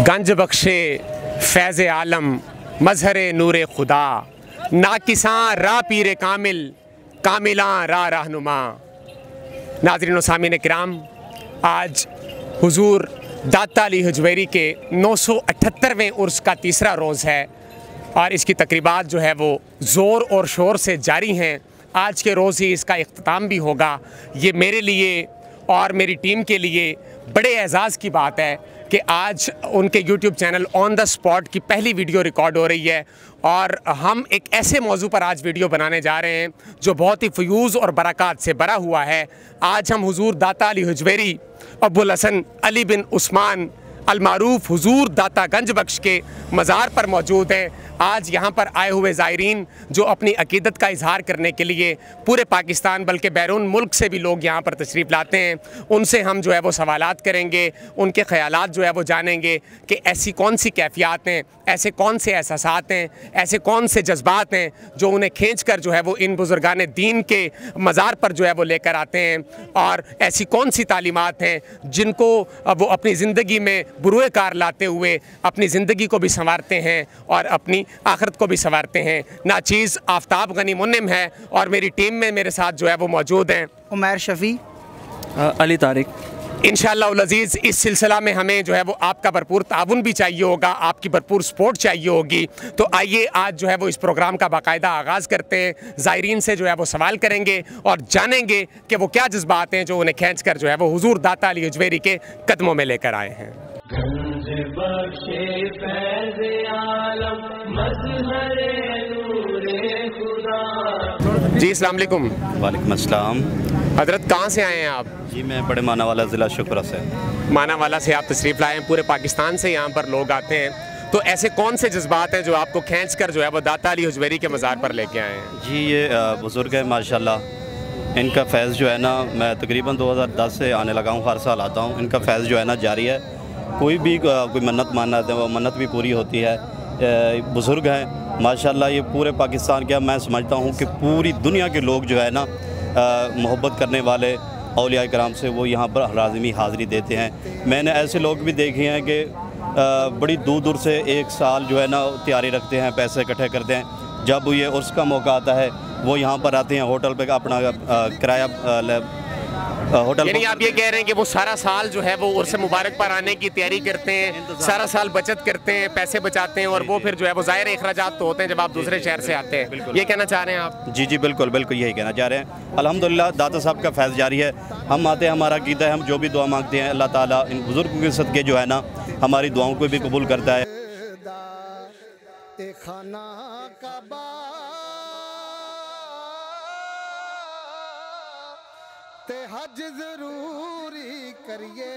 गंज बख्शे फैज़ आलम मजहर नूर खुदा, नाकिसां रा पीर कामिल कामिलां रा रहनुमा। नाज़रीन व सामीन किराम, आज हुजूर दाता अली हजवेरी के 978वें उर्स का तीसरा रोज़ है और इसकी तकरीबात जो है वो ज़ोर और शोर से जारी हैं। आज के रोज़ ही इसका इख्तिताम भी होगा। ये मेरे लिए और मेरी टीम के लिए बड़े एज़ाज़ की बात है कि आज उनके YouTube channel on the spot की पहली वीडियो रिकॉर्ड हो रही है और हम एक ऐसे मौजू पर आज वीडियो बनाने जा रहे हैं जो बहुत ही फ़यूज़ और बरक़ात से भरा हुआ है। आज हम हुजूर दाता अली हजवेरी अब्बुल हसन अली बिन उस्मान अलमारूफ हुजूर दाता गंज बख्श के मज़ार पर मौजूद हैं। आज यहाँ पर आए हुए ज़ायरीन जो अपनी अकीदत का इजहार करने के लिए पूरे पाकिस्तान बल्कि बैरून मुल्क से भी लोग यहाँ पर तशरीफ़ लाते हैं, उनसे हम जो है वो सवालात करेंगे, उनके ख़यालात जो है वो जानेंगे कि ऐसी कौन सी कैफ़ियत हैं, ऐसे कौन से एहसासात हैं, ऐसे कौन से जज्बात हैं जो उन्हें खींच कर जो है वो इन बुज़ुर्गान दीन के मज़ार पर जो है वो लेकर आते हैं, और ऐसी कौन सी तालीमात हैं जिनको वो अपनी ज़िंदगी में बुरुए कार लाते हुए अपनी ज़िंदगी को भी संवारते हैं और अपनी आखिरत को भी संवारते हैं। नाचीज़ आफ्ताब गनी मुन्निम है और मेरी टीम में मेरे साथ जो है वो मौजूद हैं उमैर शफ़ी, अली तारिक। इंशाअल्लाह उल अज़ीज़ इस सिलसिला में हमें जो है वो आपका भरपूर ताउन भी चाहिए होगा, आपकी भरपूर सपोर्ट चाहिए होगी। तो आइए आज जो है वो इस प्रोग्राम का बाकायदा आगाज़ करते हैं। ज़ायरीन से जो है वो सवाल करेंगे और जानेंगे कि वो क्या जज्बात हैं जो उन्हें खींच कर जो है वो हुजूर दाता अली हजवेरी के कदमों में लेकर आए हैं। जी अस्सलाम वालेकुम। वालेकुम अस्सलाम। हज़रत कहाँ से आए हैं आप? जी मैं बड़े मानावाला ज़िला शुक्रा से। मानावाला से आप तशरीफ़ लाए हैं। पूरे पाकिस्तान से यहाँ पर लोग आते हैं, तो ऐसे कौन से जज्बात हैं जो आपको खींच कर जो है वो दाता अली हजवेरी के मज़ार पर लेके आए हैं? जी ये बुज़ुर्ग है माशाल्लाह, इनका फैज़ जो है ना, मैं तकरीबन 2010 से आने लगा हूँ, हर साल आता हूँ। इनका फैज़ जो है ना जारी है। कोई भी कोई मन्नत मानना है वो मन्नत भी पूरी होती है। बुज़ुर्ग हैं माशाल्लाह, ये पूरे पाकिस्तान के, मैं समझता हूँ कि पूरी दुनिया के लोग जो है ना मोहब्बत करने वाले औलिया कराम से वो यहाँ पर लाज़िमी हाज़िरी देते हैं। मैंने ऐसे लोग भी देखे हैं कि बड़ी दूर दूर से एक साल जो है ना तैयारी रखते हैं, पैसे इकट्ठे करते हैं, जब ये उर्स का मौका आता है वो यहाँ पर आते हैं, होटल पे अपना किराया होटल। यानी आप ये कह रहे हैं कि वो सारा साल जो है वो उर्स मुबारक पर आने की तैयारी करते हैं, सारा साल बचत करते हैं, पैसे बचाते हैं और वो फिर जो है वो ज़ाहिर अखराजात तो होते हैं जब आप दूसरे शहर से आते हैं। ये कहना चाह रहे हैं आप? जी जी बिल्कुल बिल्कुल यही कहना चाह रहे हैं। अल्हम्दुलिल्लाह दाता साहब का फैज़ जारी है। हम आते हैं, हमारा अक़ीदा है, हम जो भी दुआ मांगते हैं अल्लाह ताला इन बुज़ुर्गों के सदक़े जो है ना हमारी दुआओं को भी कबूल करता है। हज जरूरी करिए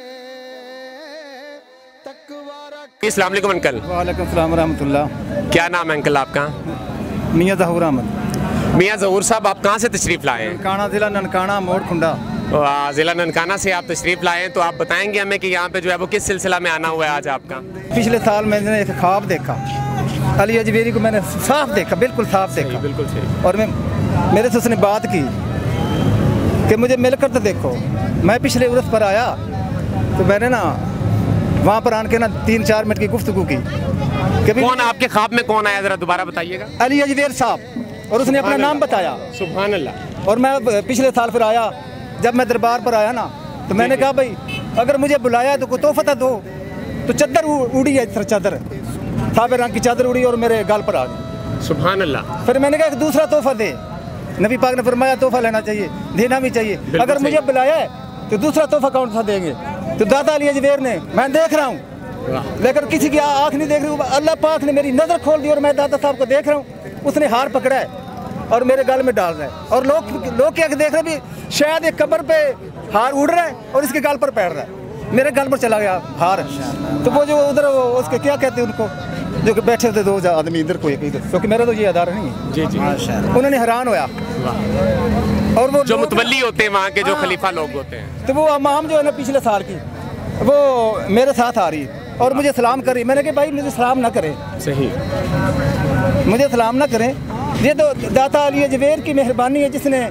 तकवारा। अस्सलाम वालेकुम अंकल। वालेकुम सलाम रहमतुल्लाह। क्या नाम है अंकल आपका? मियाँ ज़हूर अहमद। मियाँ ज़हूर साहब, आप कहाँ से तशरीफ़ लाए हैं? ननकाना ज़िला, ननकाना मोड़ खुंडा। ज़िला ननकाना से आप तशरीफ़ लाए हैं, तो आप बताएंगे हमें कि यहाँ पे जो है वो किस सिलसिला में आना हुआ है आज आपका? पिछले साल मैंने एक ख्वाब देखा, अली हजवेरी को मैंने साफ देखा, बिल्कुल साफ देखा। बिल्कुल सही। और मेरे से उसने बात की कि मुझे मिलकर तो देखो। मैं पिछले उर्स पर आया तो मैंने ना वहाँ पर आन के ना 3-4 मिनट की गुफ्तगू की। कौन आपके ख्वाब में कौन आया, ज़रा दोबारा बताइएगा? अली हजवेर साहब, और उसने अपना नाम बताया। सुभान अल्लाह। और मैं पिछले साल फिर आया, जब मैं दरबार पर आया ना तो मैंने कहा भाई अगर मुझे बुलाया तो कोई तोहफा दो। तो चादर उड़ी है, चादर साहब रंग की चादर उड़ी और मेरे गाल पर आ गई। सुभान अल्लाह। फिर मैंने कहा एक दूसरा तोहफा दे। नबी पाक ने फरमाया तोहफा लेना चाहिए, देना भी चाहिए। अगर मुझे बुलाया है तो दूसरा तोहफा कौन सा देंगे? तो दाता अली हजवेर ने, मैं देख रहा हूँ लेकिन किसी की आँख नहीं देख रही, अल्लाह पाक ने मेरी नज़र खोल दी और मैं दाता साहब को देख रहा हूँ। उसने हार पकड़ा है और मेरे गल में डाल रहा है, और लोग क्या देख रहे भी, शायद एक कब्र पे हार उड़ रहा है और इसके गाल पर पैर रहा है। मेरे गाल पर चला गया हार। तो वो जो उधर उसके क्या कहते हैं उनको जो कि बैठे थे 2 आदमी इधर को इधर, क्योंकि मेरा तो ये अदारा नहीं है। जी जी। उन्होंने हैरान होया। और वो जो मुतवल्ली होते हैं वहाँ के, जो खलीफा लोग होते हैं, तो वो अमाम जो है ना पिछले साल की, वो मेरे साथ आ रही और मुझे सलाम कर रही। मैंने कहा भाई मुझे सलाम ना करें। सही, मुझे सलाम ना करें, ये तो दाता अली हजवेर की मेहरबानी है जिसने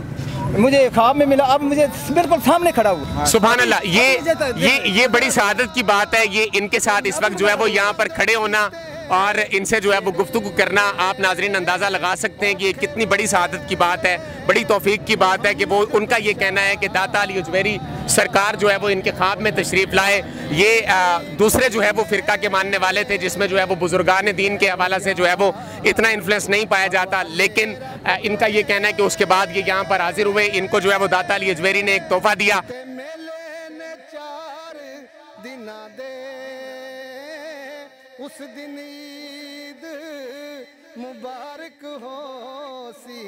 मुझे ख्वाब में मिला, अब मुझे बिल्कुल सामने खड़ा हुआ। सुभान अल्लाह, ये बड़ी सआदत की बात है। ये इनके साथ इस वक्त जो है वो यहाँ पर खड़े होना और इनसे जो है वो गुफ्तगू करना, आप नाजरीन अंदाज़ा लगा सकते हैं कि ये कितनी बड़ी सआदत की बात है, बड़ी तौफीक की बात है कि वो उनका ये कहना है कि दाता अली अजमेरी सरकार जो है वो इनके ख्वाब में तशरीफ़ लाए। ये दूसरे जो है वो फ़िरका के मानने वाले थे जिसमें जो है वो बुजुर्गान दीन के हवाला से जो है वो इतना इन्फ्लुएंस नहीं पाया जाता, लेकिन इनका ये कहना है कि उसके बाद ये यहाँ पर हाजिर हुए, इनको जो है वो दाता अली अजमेरी ने एक तोहफा दिया। उस दिन ईद मुबारक हो सी,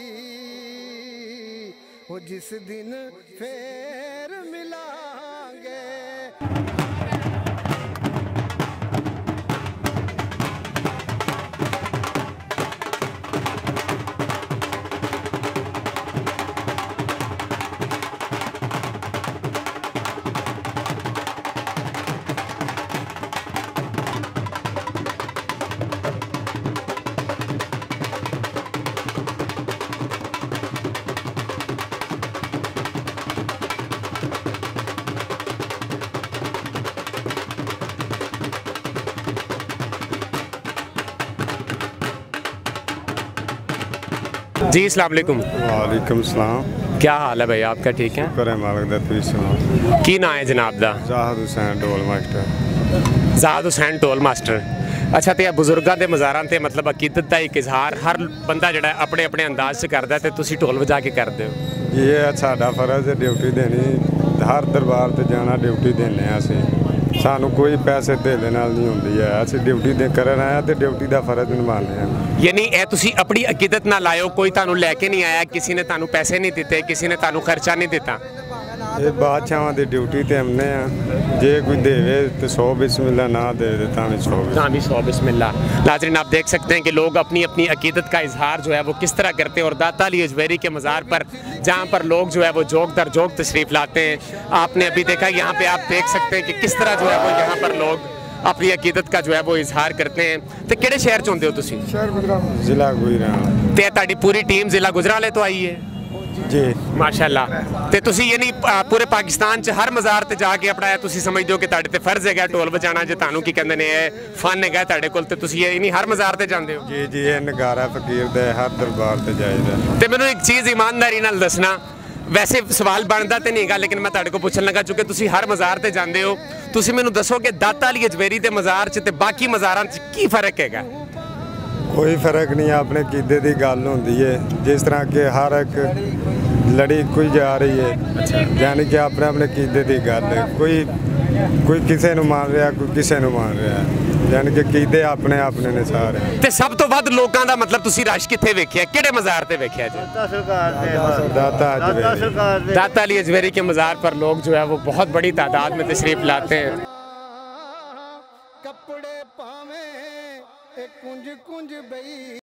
वो जिस दिन फिर मिलांगे। जी अस्सलाम वालेकुम। वालेकुम सलाम। क्या हाल है भाई आपका? ठीक है, करे मालक दा, तुसीं सुनाओ। की ना है जनाब दा? जाहिद हुसैन ढोल मास्टर। जाहिद हुसैन ढोल मास्टर। अच्छा, तो बुजुर्गों के मज़ारां ते मतलब अकीदत का एक इजहार हर बंदा जो अपने अपने अंदाज से करता है, तो तुसीं ढोल बजा के करते हो? ये साडा फर्ज है ड्यूटी देनी, हर दरबार ते जाना, ड्यूटी देने असीं, सानू कोई पैसे देने नाल नहीं होंदी है, असीं ड्यूटी दे करन आया ते ड्यूटी दा फर्ज निभाने हैं। यानी ए तुसी अपनी अकीदत ना लायो, कोई तानू लैके नहीं आया, किसी ने तानू पैसे नहीं दिते, किसी ने तानू खर्चा नहीं दिता? ये बादशाहां दी ड्यूटी ते हमने आ, जे कोई देवे तो 100 बिस्मिल्लाह, ना दे तां भी 100 बिस्मिल्लाह। नाज़रीन आप देख सकते हैं कि लोग अपनी अपनी अकीदत का इजहार जो है वो किस तरह करते हैं, और दाता अली अजमेरी के मज़ार पर जहाँ पर लोग जो है वो जोक दर जोक तशरीफ़ लाते हैं, आपने अभी देखा यहाँ पे आप देख सकते हैं कि किस तरह जो है वो यहाँ पर लोग अपनी अकीदत का जो है वो इजहार करते हैं। तो किहड़े शहर च होंदे हो तुसीं? जिला गुजरावाला। ते तुहाडी पूरी टीम जिला गुजरावाले तो आई है जी, माशाअल्लाह। ते तुसीं यानी पूरे पाकिस्तान च हर मज़ार ते जाके अपना तुसीं समझदे हो कि तुहाडे ते फर्ज है ढोल बजाना, जे तुहानू की कहंदे ने फन है तुहाडे कोल, ते तुसीं यानी हर मज़ार ते जांदे हो? जी जी, ये नगारा फकीर दे हर दरबार ते जाईदा। ते मैनूं एक चीज़ ईमानदारी नाल दसना, वैसे सवाल बनता तो नहीं गा, लेकिन मैं तुहाडे को पुछन लगा, चूंकि तुसीं हर मज़ार ते जांदे हो, तुसीं मैनूं दसो कि दाता अली अजमेरी दे मज़ार च ते बाकी मज़ारां च की फ़र्क हैगा? कोई फर्क नहीं, अपने कीदे की गल होंदी है, जिस तरह के हर एक लड़ी कोई जा रही है, यानी कि अपने अपने कीदे की गल है, कोई किसी नूं मान रहा, कोई किसी नूं मान रहा, यानी कि कीदे अपने अपने ने सारे। ते सब तो वध लोकां दा मतलब तुसीं रश कित्थे वेखिया, किहड़े मज़ार ते वेखिया जी? दाता अली अजमेरी के मज़ार पर लोग जो है वो बहुत बड़ी तादाद में तशरीफ़ लाते हैं। कपड़े पावे कुंज कुंज बई।